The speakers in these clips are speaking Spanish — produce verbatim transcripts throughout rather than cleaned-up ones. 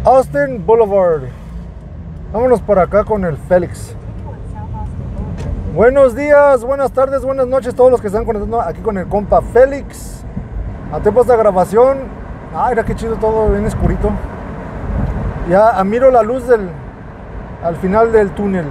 Austin Boulevard. Vámonos por acá con el Félix. Buenos días, buenas tardes, buenas noches todos los que están conectando aquí con el compa Félix. A tiempo de esta grabación. Ay, mira qué chido todo, bien oscurito. Ya admiro la luz del al final del túnel.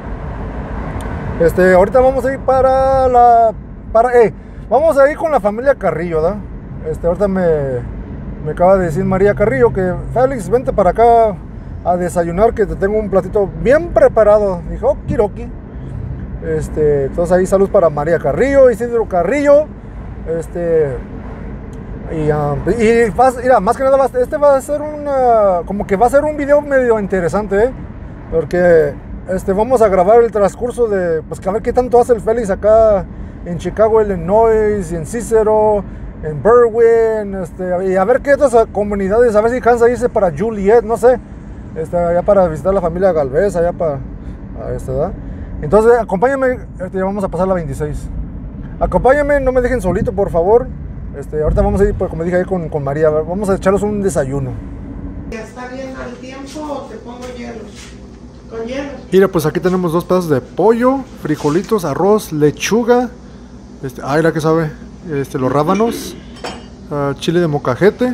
Este, ahorita vamos a ir para la para eh, vamos a ir con la familia Carrillo, ¿da? Este, ahorita me me acaba de decir María Carrillo que Félix, vente para acá a desayunar, que te tengo un platito bien preparado. Dijo, okidoki. Este, entonces ahí salud para María Carrillo, Isidro Carrillo. Este y, um, y vas, mira, más que nada este va a ser una como que va a ser un video medio interesante, ¿eh? Porque este vamos a grabar el transcurso de pues a ver qué tanto hace el Félix acá en Chicago, Illinois, y en Cicero, en Berwyn, este, y a ver qué otras comunidades, a ver si cansa irse para Juliet, no sé, este, allá para visitar la familia Galvez, allá para, este, ¿verdad? Entonces, acompáñame, este, vamos a pasar la veintiséis. Acompáñame, no me dejen solito, por favor. Este, ahorita vamos a ir, pues, como dije, ahí con, con María, vamos a echarnos un desayuno. ¿Ya está bien al tiempo o te pongo hielo? Con hielo. Mira, pues aquí tenemos dos pedazos de pollo, frijolitos, arroz, lechuga. Este, ay, la que sabe, este, los rábanos, uh, chile de mocajete.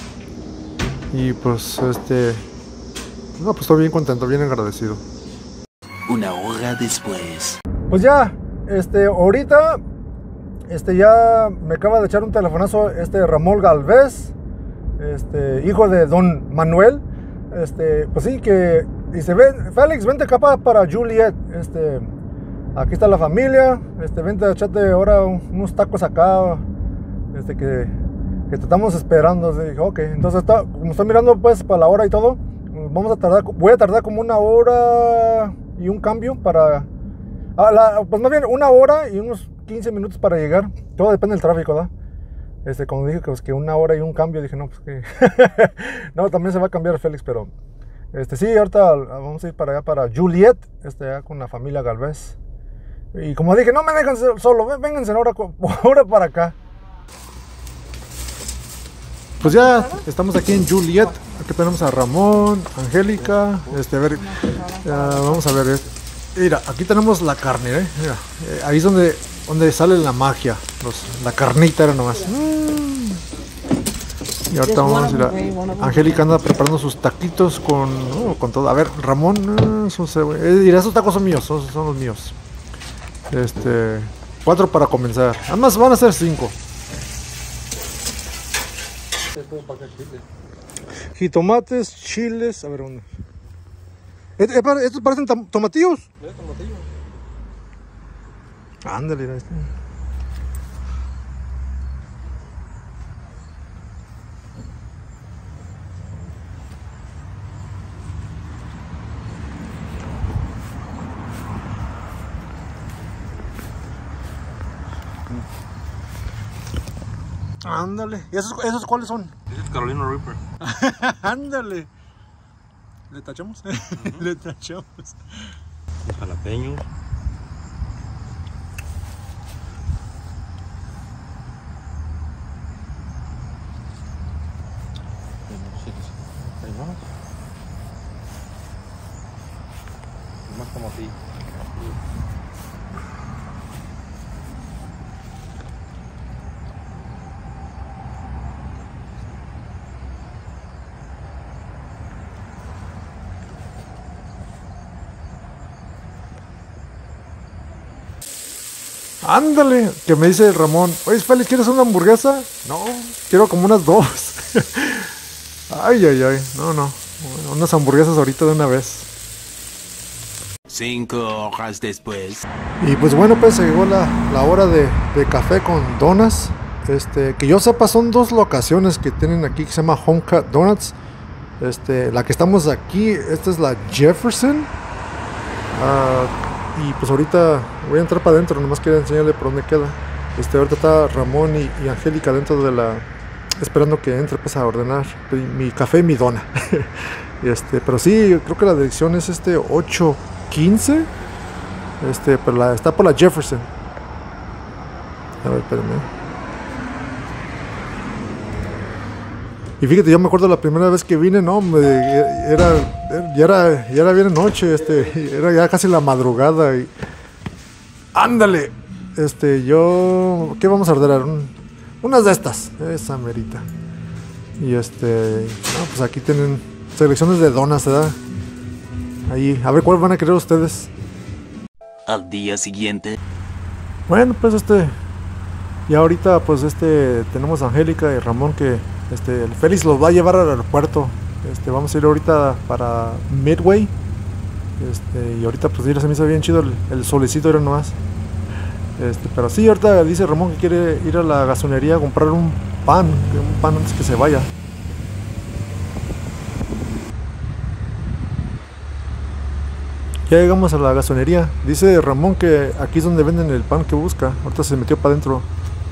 Y pues, este, no, pues estoy bien contento, bien agradecido. Una hora después. Pues ya, este, ahorita, este, ya me acaba de echar un telefonazo este Ramón Galvez, este, hijo de don Manuel, este, pues sí, que dice, ven, Félix, vente acá para Juliet, este, aquí está la familia, este, vente a echarte ahora unos tacos acá, este, que, que te estamos esperando. Así, dije, ok, entonces está, como estoy mirando pues para la hora y todo, vamos a tardar, voy a tardar como una hora y un cambio para, a la, pues más bien una hora y unos quince minutos para llegar, todo depende del tráfico, ¿verdad? Este, como dije que, pues, que una hora y un cambio, dije, no, pues que, no, también se va a cambiar Félix, pero, este, sí, ahorita vamos a ir para allá, para Juliet, este, allá con la familia Galvez, y como dije, no me dejan solo, vénganse ahora, ahora para acá. Pues ya estamos aquí en Juliet. Aquí tenemos a Ramón, Angélica. Este, a ver, ya, vamos a ver. Eh. Mira, aquí tenemos la carne, ¿eh? Mira, eh, ahí es donde, donde sale la magia. Los, la carnita era nomás. Mm. Y ahorita vamos a ir a Angélica anda preparando sus taquitos con, oh, con todo. A ver, Ramón, eh, son, eh, dirá, esos tacos son míos, son, son los míos. Este, cuatro para comenzar. Además van a ser cinco. Jitomates, chiles, a ver dónde. ¿Estos parecen tomatillos? Sí, tomatillos. Ándale, mira este. Ándale. ¿Y esos, esos cuáles son? Ese es Carolina Reaper. Ándale. ¿Le tachamos? Uh-huh. Le tachamos. Los jalapeños. Hay más. Hay más como así. Ándale, que me dice Ramón, oye Félix, ¿quieres una hamburguesa? No, quiero como unas dos. Ay, ay, ay, no, no, bueno, unas hamburguesas ahorita de una vez. Cinco horas después. Y pues bueno, pues se llegó la, la hora de, de café con donas. Este, que yo sepa son dos locaciones que tienen aquí que se llama Home Cut Donuts. Este, la que estamos aquí, esta es la Jefferson. Uh, Y pues ahorita voy a entrar para adentro, nomás quiero enseñarle por dónde queda. Este, ahorita está Ramón y, y Angélica dentro de la... esperando que entre pues a ordenar mi café y mi dona. Este, pero sí, creo que la dirección es este ocho quince. Este, pero la, está por la Jefferson. A ver, espérenme. Y fíjate, yo me acuerdo la primera vez que vine, no, me, era, ya era, ya era bien noche, este, era ya casi la madrugada y... ¡Ándale! Este, yo... ¿Qué vamos a ordenar? Un, unas de estas, esa merita. Y este... No, pues aquí tienen selecciones de donas, ¿verdad? Ahí, a ver cuál van a querer ustedes. Al día siguiente. Bueno, pues este... Ya ahorita, pues este... Tenemos a Angélica y Ramón que... Este, el Félix los va a llevar al aeropuerto. Este, vamos a ir ahorita para Midway. Este, y ahorita pues ir, se me hizo bien chido el, el solecito, era nomás. Este, pero sí, ahorita dice Ramón que quiere ir a la gasolinería a comprar un pan, un pan antes que se vaya. Ya llegamos a la gasolinería. Dice Ramón que aquí es donde venden el pan que busca. Ahorita se metió para adentro.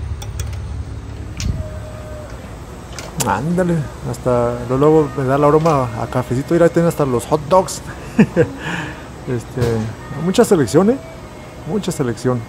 Ándale, hasta luego me da la aroma a cafecito. Ir a tener hasta los hot dogs. este, mucha selección, eh. Mucha selección.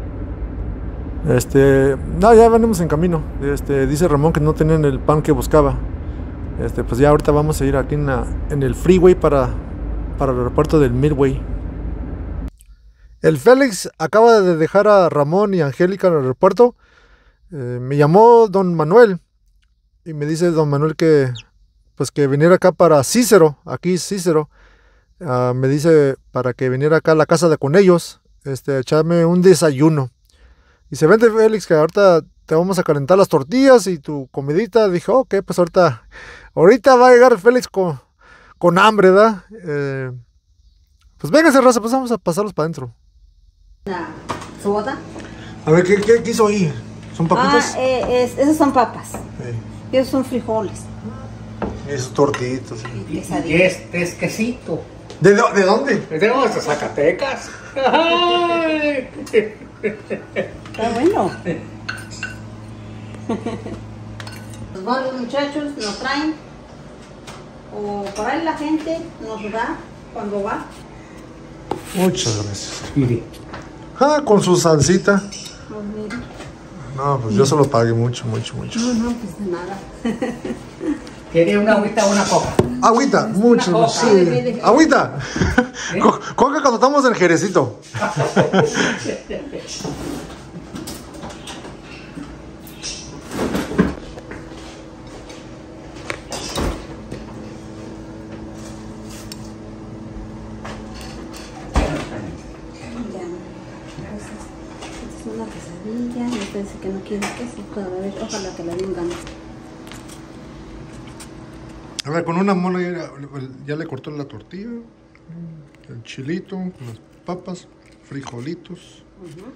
Este, no, ya venimos en camino. Este, dice Ramón que no tenían el pan que buscaba. Este, pues ya ahorita vamos a ir aquí en, la, en el freeway para, para el aeropuerto del Midway. El Félix acaba de dejar a Ramón y Angélica en el aeropuerto. Eh, me llamó don Manuel. Y me dice don Manuel que pues que viniera acá para Cícero, aquí Cícero. Uh, me dice para que viniera acá a la casa de con ellos, este, a echarme un desayuno. Y se vente Félix que ahorita te vamos a calentar las tortillas y tu comidita. Dije, ok, pues ahorita, ahorita va a llegar Félix con, con hambre, ¿verdad? Eh, pues véngase, raza, pues vamos a pasarlos para adentro. ¿Soda? A ver, ¿qué, qué, qué hizo ahí? ¿Son papitas? Ah, eh, es, esas son papas. Sí. Y esos son frijoles. Esos tortitos. Y Y este es quesito. ¿De, de dónde? De de Zacatecas. Ay. Está bueno. Los buenos muchachos nos traen, o por ahí la gente nos da cuando va. Muchas gracias. Mire. Ah, con su salsita. Pues mira. No, pues yo se lo pagué mucho, mucho, mucho. No, no, pues de nada. ¿Quería una agüita o una coca? Agüita, mucho, Una sí. coca. Agüita. ¿Eh? Co- Coca cuando estamos en Jerecito. Es una quesadilla, y usted dice que no quiere queso, pero a ver, ojalá que le den ganas. A ver, con una mona ya, ya le cortó la tortilla, el chilito, las papas, frijolitos. Uh-huh.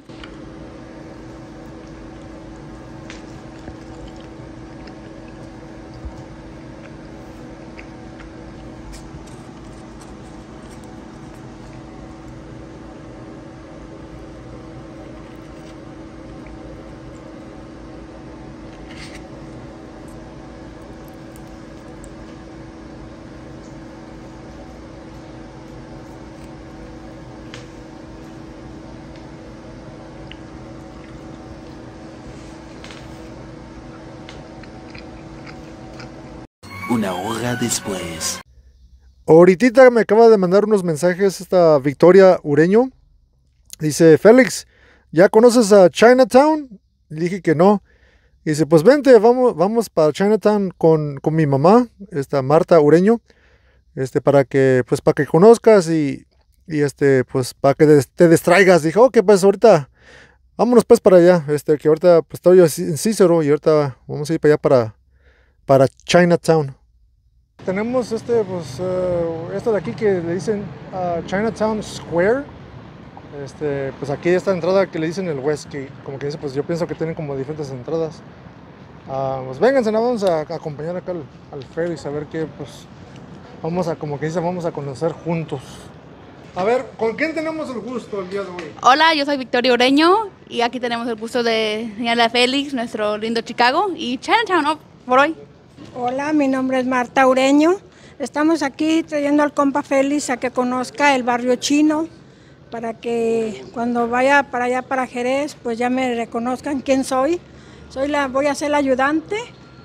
Una hora después. Ahorita me acaba de mandar unos mensajes esta Victoria Ureño. Dice, Félix, ¿ya conoces a Chinatown? Le dije que no. Y dice, pues vente, vamos, vamos para Chinatown con, con mi mamá, esta Marta Ureño, este, para que, pues, para que conozcas y, y este, pues, para que des- te distraigas. Dije, ok, pues ahorita, vámonos pues para allá, este, que ahorita, pues, estoy en Cícero y ahorita vamos a ir para allá para, para Chinatown. Tenemos este, pues, uh, esto de aquí que le dicen uh, Chinatown Square. Este, pues aquí esta entrada que le dicen el Westgate, como que dice, pues yo pienso que tienen como diferentes entradas. Uh, pues vénganse, ¿no? Vamos a, a acompañar acá al, al Félix a ver qué, pues, vamos a, como que dice, vamos a conocer juntos. A ver, ¿con quién tenemos el gusto el día de hoy? Hola, yo soy Victoria Ureño y aquí tenemos el gusto de enseñarle a Félix, nuestro lindo Chicago y Chinatown, ¿no? Por hoy. Hola, mi nombre es Marta Ureño. Estamos aquí trayendo al compa Félix a que conozca el barrio chino, para que cuando vaya para allá, para Jerez, pues ya me reconozcan quién soy. Soy la, voy a ser la ayudante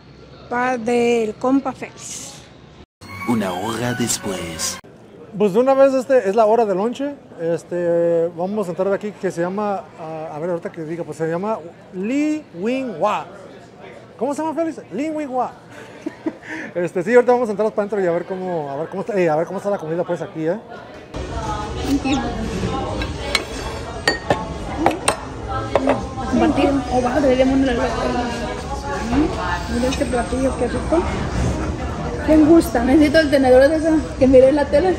papá del compa Félix. Una hora después. Pues de una vez este es la hora de lonche. Este, vamos a entrar aquí que se llama, uh, a ver ahorita que diga, pues se llama Li Wing Wa. ¿Cómo se llama, Félix? Li Wing Wa. Este, sí, ahorita vamos a entrar para adentro y a ver cómo, a ver cómo está, eh, a ver cómo está la comida pues aquí, ¿eh? Compartir. Oh, wow, deberíamos ir al Mira este platillo, qué rico. ¿Quién gusta? Necesito el tenedor de esa que miré en la tele.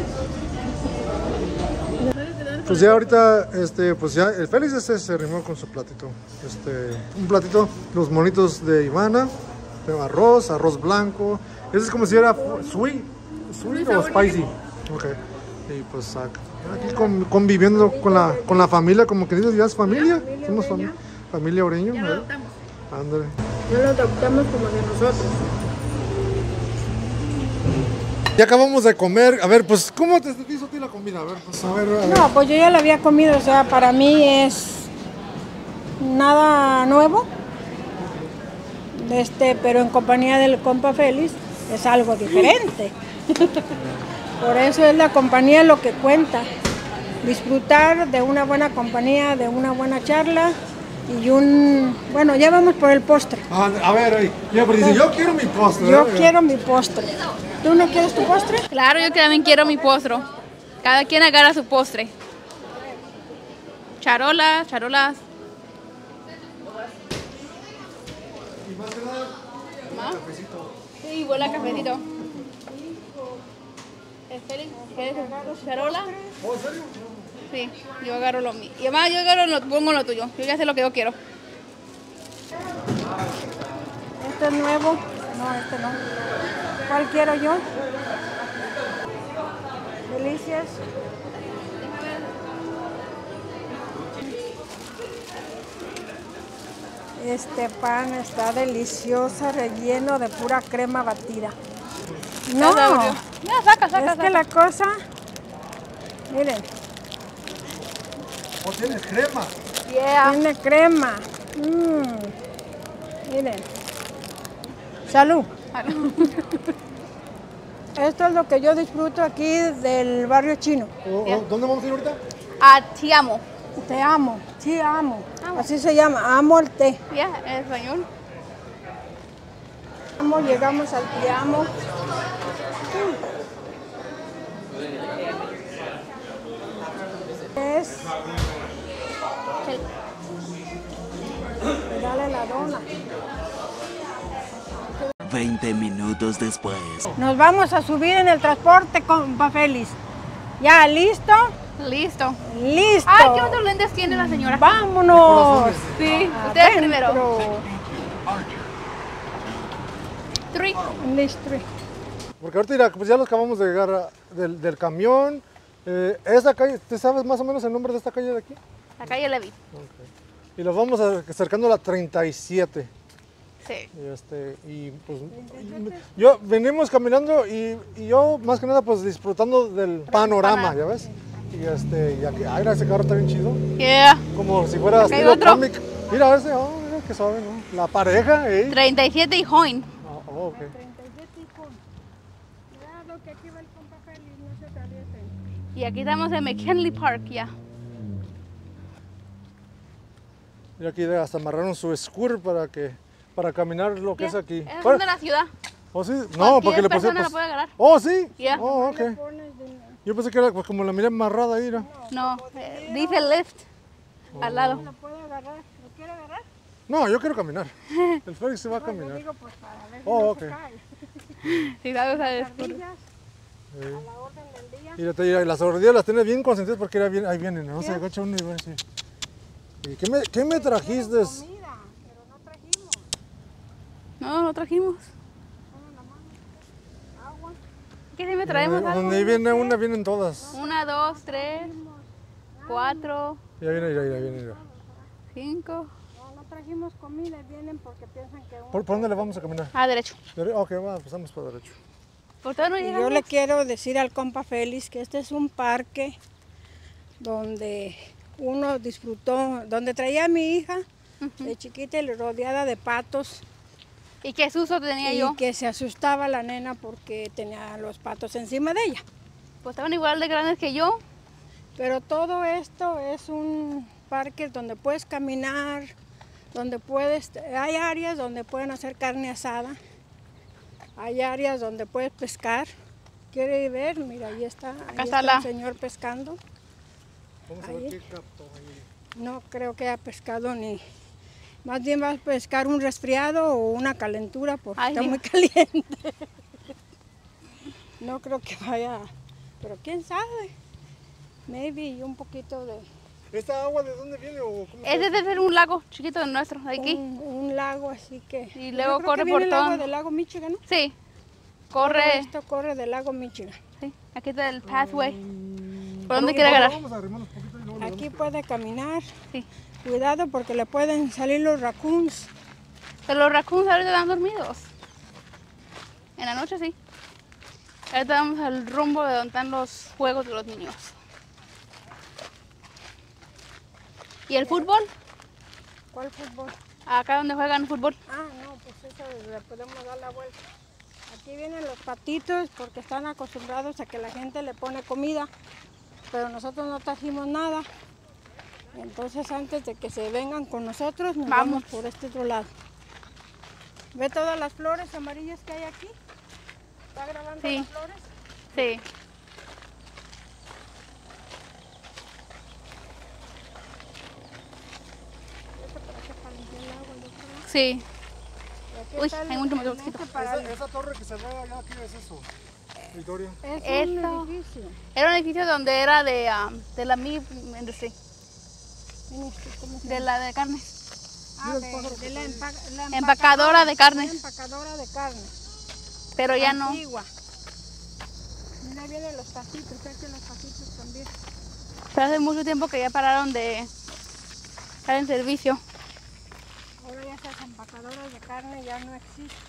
Pues ya ahorita, este, pues ya el Félix este se arrimó con su platito. Este, un platito, los monitos de Ivana, de arroz, arroz blanco. Ese es como si era sweet, sweet o spicy. Okay. Y pues aquí con, conviviendo con la, con la familia, como que dices, ya es familia. Somos familia, familia Oreño. Ya lo adoptamos. Ándale. Ya lo adoptamos como de nosotros. Ya acabamos de comer. A ver, pues, ¿cómo te hizo a ti la comida? A ver, pues, a ver, a ver. No, pues yo ya la había comido, o sea, para mí es nada nuevo. Este, pero en compañía del compa Félix es algo diferente. Por eso es la compañía lo que cuenta. Disfrutar de una buena compañía, de una buena charla y un... Bueno, ya vamos por el postre. Ah, a ver, ahí. Ya, pero dice, yo quiero mi postre. Yo ¿eh? quiero mi postre. ¿Tú no quieres tu postre? Claro, yo también quiero mi postre. Cada quien agarra su postre. Charolas, charolas. Y más que nada, ¿Más? cafecito. Sí, huele a cafecito. ¿El Félix quieres charola? ¿Oh, en serio? Sí, yo agarro lo mío. Y además yo agarro lo, pongo lo tuyo. Yo ya sé lo que yo quiero. Este es nuevo. No, este no. ¿Cuál quiero yo? Delicias. Este pan está delicioso, relleno de pura crema batida. No, Ya, saca, saca, es saca. que la cosa, miren, ¿O tienes crema? Yeah. tiene crema. Mm. Miren. Salud. Esto es lo que yo disfruto aquí del barrio chino. ¿O- o- ¿Dónde vamos a ir ahorita? Ah, te amo. Te amo, sí amo. Amo. Así se llama, amo el té. Ya, en español. Amo, llegamos al te amo. Es. Dale la dona. Veinte minutos después. Nos vamos a subir en el transporte, compa Félix. ¿Ya listo? Listo. ¡Listo! Ay, ¿qué otros lentes tiene la señora? ¡Vámonos! Sí, ustedes primero. Adentro. Three. Listo. Porque ahorita mira, pues ya los acabamos de llegar a- del, del camión. Eh, esa calle, ¿te sabes más o menos el nombre de esta calle de aquí? La calle Levi. Y los vamos a- acercando a la treinta y siete. Sí. Y este, y pues yo venimos caminando y, y yo más que nada pues disfrutando del panorama, ¿ya ves? Y este, y aquí, ay, mira, ese carro está bien chido. Yeah. Como si fuera Acá hay estilo otro. cómic. Mira ese, oh, mira qué suave, ¿no? La pareja, ¿eh? treinta y siete y Join. Oh, oh, ok. Cuidado que aquí va el compa Félix, no se atraviesen. Y aquí estamos en McKinley Park, ya. Y aquí hasta amarraron su scooter para que para caminar lo que es aquí. Es Para- de la ciudad. ¿Oh, sí? No, Cualquier porque le persona pusieron. lo puede agarrar. Oh, sí. Ya. Oh, ok. Yo pensé que era pues, como la miré amarrada ahí, ¿no? No, eh, dice lift al lado. ¿Lo puedo agarrar? ¿Lo quiere agarrar? No, yo quiero caminar. El Félix se va a Yo caminar. digo pues para ver si Oh, no ok. se cae. Si sabes a descubrir. Ardillas, a la orden del día. Y la- y las ordeñas las tiene bien consentidas porque era bien, ahí vienen, ¿no? Se agacha uno y va así. ¿Y qué me, qué me trajiste? Comida, pero no trajimos. No, no trajimos. Agua. ¿Qué si me traemos algo? Donde viene una, vienen todas. Una, dos, tres, cuatro, Ya viene, ya, ya viene. Ya. cinco. No, no trajimos comida, vienen porque piensan que uno... ¿Por, por dónde le vamos a caminar? Ah, derecho. Dere- Ok, va, pasamos para derecho. ¿Por todo no Y llegamos? yo le quiero decir al compa Félix que este es un parque donde uno disfrutó, donde traía a mi hija de chiquita y rodeada de patos ¿Y qué susto tenía y yo? que se asustaba la nena porque tenía los patos encima de ella. Pues estaban igual de grandes que yo. Pero todo esto es un parque donde puedes caminar, donde puedes, hay áreas donde pueden hacer carne asada, hay áreas donde puedes pescar. ¿Quiere ver? Mira, ahí está, ahí Acá está está la- el señor pescando. Vamos a ver Ahí. qué captó ahí. No creo que haya pescado ni... Más bien va a pescar un resfriado o una calentura porque Ay, está sí. muy caliente. No creo que vaya, pero quién sabe. Maybe un poquito de... ¿Esta agua de dónde viene o cómo Es está? de ser un lago chiquito de nuestro, de aquí. Un, un lago, así que... Y yo luego creo corre que por viene el agua todo. del lago Michigan, ¿no? Sí. Todo Corre. esto corre del lago Michigan. Sí. Aquí está el pathway. Mm, ¿Por dónde vamos- quiere agarrar? Vamos a arrimarnos un poquito y luego le Aquí damos- puede caminar. Sí. Cuidado porque le pueden salir los raccoons. Pero los raccoons ahorita están dormidos. En la noche sí. Ahorita vamos al rumbo de donde están los juegos de los niños. ¿Y el fútbol? ¿Cuál fútbol? Acá donde juegan fútbol. Ah, no, pues eso le podemos dar la vuelta. Aquí vienen los patitos porque están acostumbrados a que la gente le pone comida, pero nosotros no trajimos nada. Entonces antes de que se vengan con nosotros, nos vamos, Vamos. por este otro lado. ¿Ve todas las flores amarillas que hay aquí? ¿Está grabando Sí. las flores? Sí. Vete para acá para limpiar el agua, yo creo. Sí. Y aquí Uy, está el- hay mucho el mosquito. este para- Esa, esa torre que se ve allá, ¿qué es eso? Victoria. Es Esto. un edificio. Era un edificio donde era de, um, de la meat industry, Mira este, ¿cómo se de llama? la de carne. Ah, de, de la, empa- la Empacadora de carne. La empacadora de carne. Pero ya no. Antigua. Mira, ahí vienen los pasitos, aquí los pasitos también. Pero hace mucho tiempo que ya pararon de estar en servicio. Ahora ya esas empacadoras de carne ya no existen.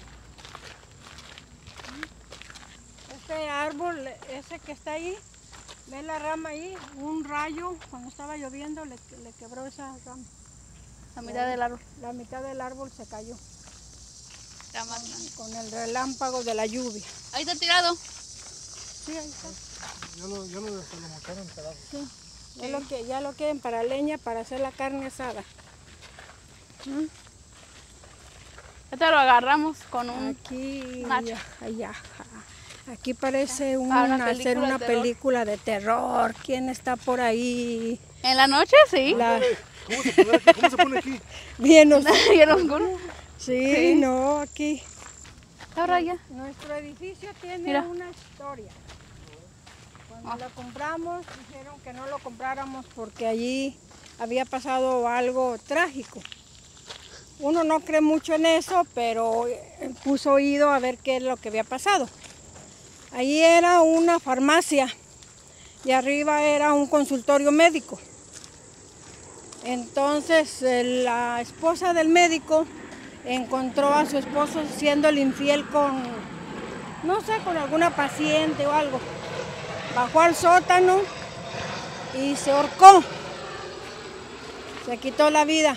¿Mm? Este árbol, ese que está ahí, ve la rama ahí, un rayo, cuando estaba lloviendo le, le quebró esa rama. A mitad del árbol. La mitad del árbol se cayó Era más grande. con el relámpago de la lluvia. Ahí está tirado. Sí, ahí está. Ya lo, ya lo, se lo mocharon en pedazos. Sí. Ya, lo que, ya lo quieren para leña, para hacer la carne asada. ¿Mm? Ahorita lo agarramos con un... Aquí, macho. allá, aquí parece Para una una, hacer película una de terror. película de terror. ¿Quién está por ahí? En la noche, sí. La- ¿Cómo se pone aquí? ¿Cómo se pone aquí? Bien, os- Bien oscuro. sí, Sí. no, aquí. Ahora ya. Nuestro edificio tiene Mira. una historia. Cuando Ah. lo compramos, dijeron que no lo compráramos porque allí había pasado algo trágico. Uno no cree mucho en eso, pero eh, puso oído a ver qué es lo que había pasado. Allí era una farmacia y arriba era un consultorio médico. Entonces eh, la esposa del médico encontró a su esposo siéndole infiel con, no sé, con alguna paciente o algo. Bajó al sótano y se ahorcó. Se quitó la vida.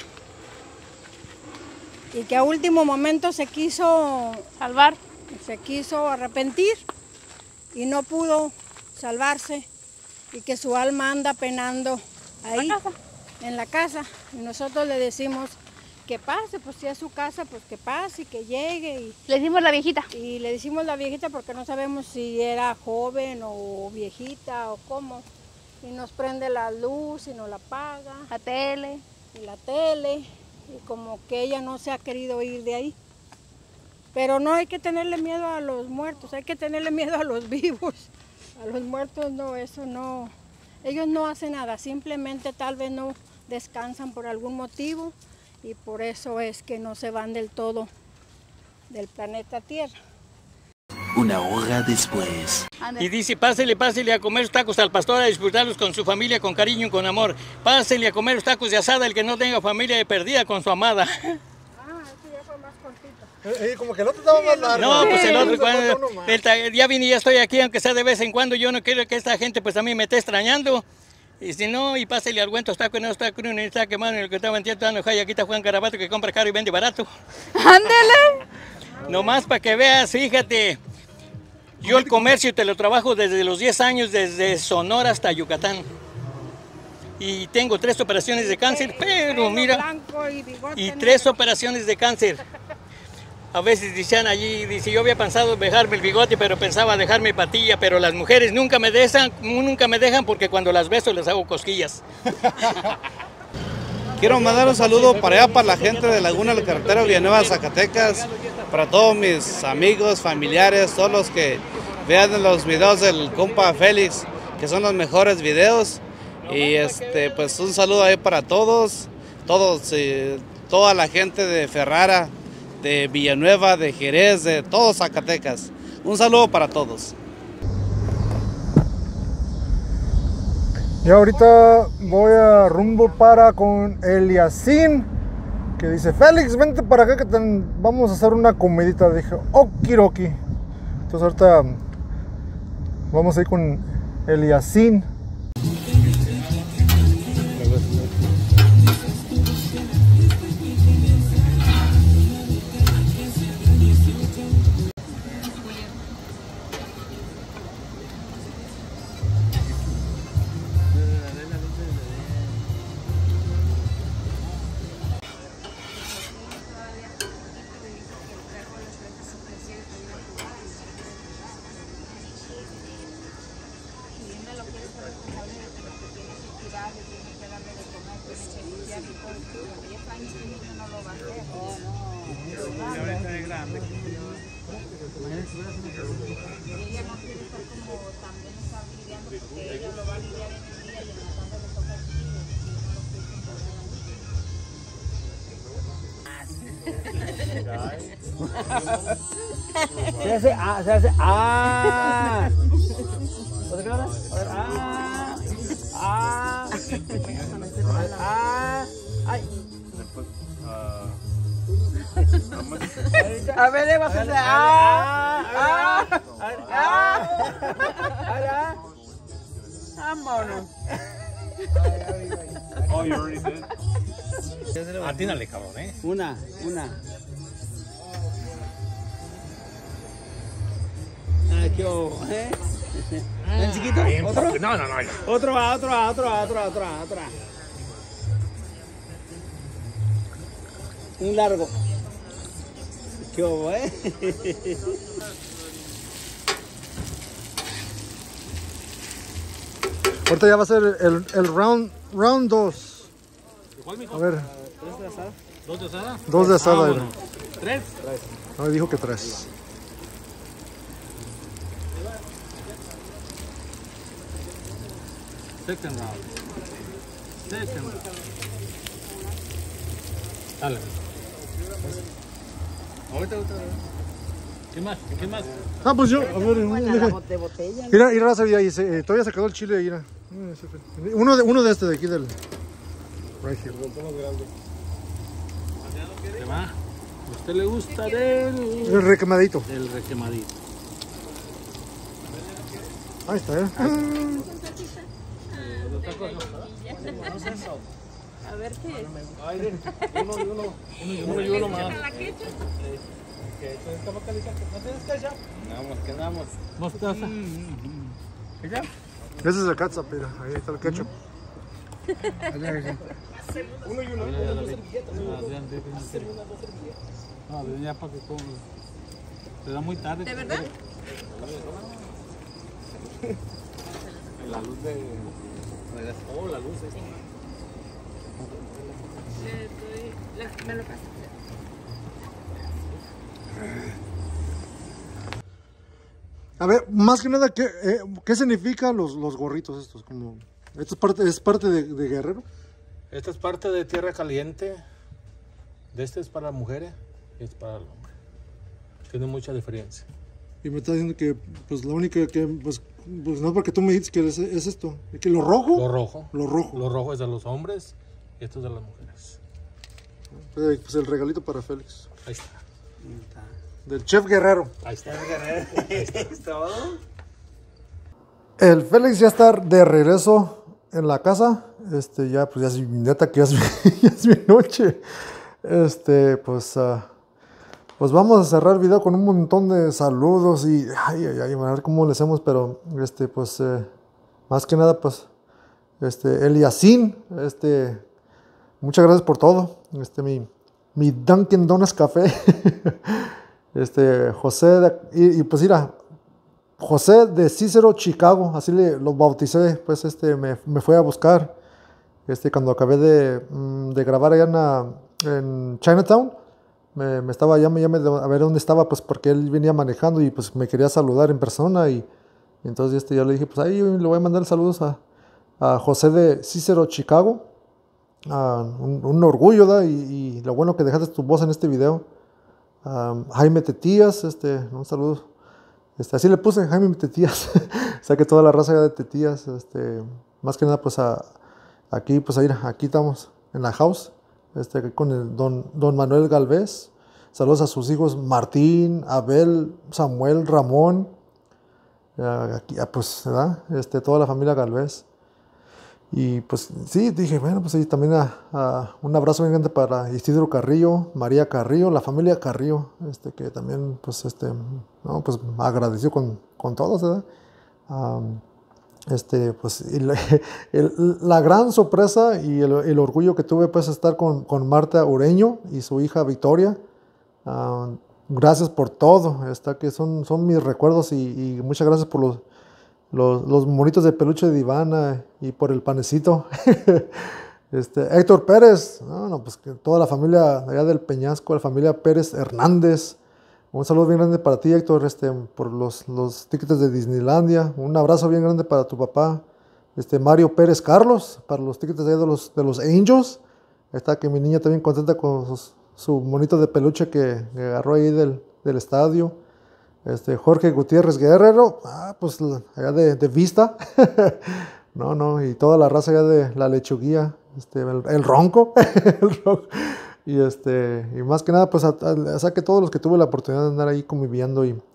Y que a último momento se quiso, Salvar. se quiso arrepentir y no pudo salvarse. Y que su alma anda penando ahí, La casa. en la casa. Y nosotros le decimos que pase, pues si es su casa, pues que pase y que llegue. Y, Le dimos la viejita. y le decimos la viejita porque no sabemos si era joven o viejita o cómo. Y nos prende la luz y nos la apaga, La tele. y la tele, y como que ella no se ha querido ir de ahí. Pero no hay que tenerle miedo a los muertos, hay que tenerle miedo a los vivos. A los muertos no, eso no. Ellos no hacen nada, simplemente tal vez no descansan por algún motivo y por eso es que no se van del todo del planeta Tierra. Una hora después. Ande. Y dice, pásele, pásele a comer tacos al pastor, a disfrutarlos con su familia, con cariño y con amor. Pásele a comer los tacos de asada, el que no tenga familia de perdida con su amada. Ah, este ya fue más cortito. Eh, eh, como que el otro estaba más largo. No, pues el otro, Se cuando, falta uno más. el ta- ya vine y ya estoy aquí, aunque sea de vez en cuando. Yo no quiero que esta gente pues a mí me esté extrañando. Y si no, y pásele al buen tostado que no está crudo ni está quemado, ni el que estaba en tierra, no, aquí está Juan Carabato que compra caro y vende barato. Ándele. Nomás para que veas, fíjate. Yo el comercio te lo trabajo desde los diez años, desde Sonora hasta Yucatán. Y tengo tres operaciones de cáncer, pero mira, y tres operaciones de cáncer. A veces decían allí, dice, yo había pensado dejarme el bigote, pero pensaba dejarme patilla, pero las mujeres nunca me dejan, nunca me dejan porque cuando las beso les hago cosquillas. Quiero mandar un saludo para allá, para la gente de Laguna de la Carretera Villanueva, Zacatecas, para todos mis amigos, familiares, todos los que vean los videos del compa Félix, que son los mejores videos. Y este, pues un saludo ahí para todos, todos, eh, toda la gente de Ferrara, de Villanueva, de Jerez, de todos Zacatecas. Un saludo para todos. Y ahorita voy a rumbo para con Eliasín, que dice, Félix, vente para acá que te, vamos a hacer una comidita. Dije, okiroki. Entonces ahorita vamos a ir con Eliasín. Se hace ah, se hace ah. ¿Otra cara? A ver, ah. Ah. Ah. Ay. A ver, le vas a hacer ah. Ah. Ah. Ah. Vámonos. Oh, you already did. Atínale, cabrón, eh. Una, una. Ah, qué ojo, ¿eh? ¿En chiquito? ¿Otro? No, no, no. Otro va, otro va, otro va, otro va, otro va, otro va. Un largo. Qué ojo, ¿eh? Ahorita ya va a ser el, el round round dos. ¿Cuál, mijo? A ver. ¿Tres de asada? ¿Dos de asada? Dos de asada. Ah, era. bueno. ¿Tres? No, dijo que tres. Second round. Second round. Dale. Ahorita, ahorita. ¿Qué más? ¿Qué más? Ah, pues yo, a ver, deja. De botella. Mira, mira, ahí se, eh, todavía se quedó el chile ahí. Mira. Uno de, uno de este de aquí del. Right here. ¿Qué va? ¿A usted le gusta del. El requemadito. El requemadito. Ahí está, ¿eh? A ver qué es. Uno y uno. Uno y uno más. ¿No tienes ketchup? Vamos, quedamos. Mostaza. ¿Ketchup? Ese es el ketchup, mira. Ahí está el ketchup. Uno y uno. No, ya para que comas. Te da muy tarde. ¿De verdad? La luz de... Oh, la luz esta. Me lo paso. A ver, más que nada, ¿qué, eh, ¿qué significan los, los gorritos estos? Como, ¿esto es parte, es parte de, de Guerrero? Esta es parte de Tierra Caliente. De este es para mujeres y es para el hombre. Tiene mucha diferencia. Y me está diciendo que, pues, la única que, pues, pues no, porque tú me dijiste que es, es esto. ¿Que lo rojo? Lo rojo. Lo rojo. Lo rojo es de los hombres y esto es de las mujeres. Eh, pues el regalito para Félix. Ahí está. Del Chef Guerrero. Ahí está. El Félix ya está de regreso en la casa. Este, ya, pues, ya es neta que ya es, ya es mi noche. Este, pues, uh, Pues vamos a cerrar el video con un montón de saludos y ay, ay, ay, a ver cómo le hacemos, pero este, pues, eh, más que nada, pues, este, Eliasín, este, muchas gracias por todo, este, mi, mi Dunkin' Donuts Café, este, José, de, y, y pues mira, José de Cícero, Chicago, así le, lo bauticé, pues, este, me, me fue a buscar, este, cuando acabé de, de grabar allá en, la, en Chinatown. Me, me estaba llame, llame a ver dónde estaba, pues porque él venía manejando y pues me quería saludar en persona y, y entonces este, yo le dije, pues ahí le voy a mandar saludos a, a José de Cícero, Chicago, a un, un orgullo, ¿da? Y, y lo bueno que dejaste tu voz en este video. Um, Jaime Tetías, este, un saludo, este, así le puse, Jaime Tetías, o sea que toda la raza de Tetías, este, más que nada pues a, aquí, pues ahí, aquí estamos en la house. Este, aquí con el don, don Manuel Galvez. Saludos a sus hijos Martín, Abel, Samuel, Ramón. Eh, aquí, pues, ¿verdad? Este, toda la familia Galvez. Y pues sí, dije, bueno, pues sí, también a, a un abrazo bien grande para Isidro Carrillo, María Carrillo, la familia Carrillo, este, que también, pues, este, no, pues agradeció con, con todos, ¿verdad? Um, Este, pues, el, el, la gran sorpresa y el, el orgullo que tuve, pues, estar con, con Marta Ureño y su hija Victoria. Uh, gracias por todo, está que son, son mis recuerdos y, y muchas gracias por los, los, los monitos de peluche de Ivana y por el panecito. este, Héctor Pérez, no, no, pues que toda la familia allá del Peñasco, la familia Pérez Hernández. Un saludo bien grande para ti, Héctor, este, por los, los tickets de Disneylandia. Un abrazo bien grande para tu papá, este, Mario Pérez Carlos, para los tickets de los, de los Angels. Está que mi niña también contenta con sus, su monito de peluche que, que agarró ahí del, del estadio. Este, Jorge Gutiérrez Guerrero, ah, pues allá de, de Vista. no, no, y toda la raza allá de la Lechuguía, este, el, el Ronco. el ronco. Y este, y más que nada, pues, a, a, o sea, que todos los que tuve la oportunidad de andar ahí conviviendo y,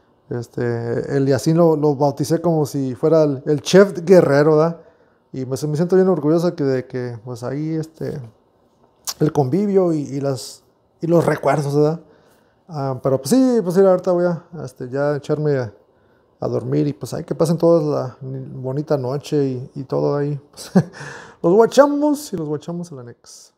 este, el Yacín lo, lo bauticé como si fuera el, el chef guerrero, ¿verdad? Y pues, me siento bien orgulloso que, de que, pues, ahí, este, el convivio y, y las, y los recuerdos, ¿verdad? Uh, pero, pues, sí, pues, sí, ahorita voy a, este, ya echarme a, a dormir y, pues, ahí que pasen todos la bonita noche y, y todo ahí. Pues, los guachamos y los guachamos en la next.